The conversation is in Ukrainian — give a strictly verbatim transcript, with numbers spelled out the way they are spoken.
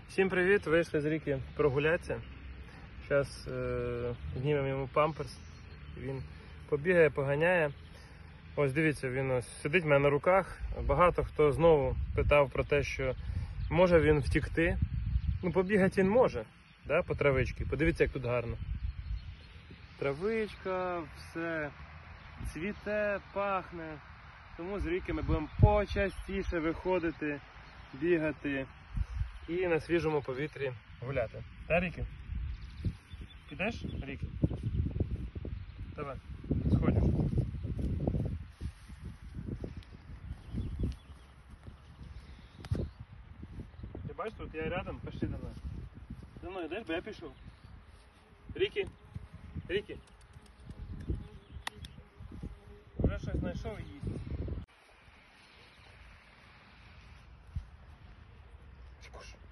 Всім привіт! Вийшли з ріки прогулятися. Зараз е, знімемо йому памперс. Він побігає, поганяє. Ось дивіться, він ось сидить в мене на руках. Багато хто знову питав про те, що може він втікти. Ну, побігати він може, да, по травичці. Подивіться, як тут гарно. Травичка, все цвіте, пахне. Тому з ріки ми будемо почастіше виходити, бігати і на свіжому повітрі гуляти. Та, Ріки? Підеш, Ріки? Давай, сходиш. Ти бачиш, тут я рядом, пішли до нас. За мною йдеш, бо я пішов. Ріки? Ріки? Вже щось знайшов і їсть. Куш.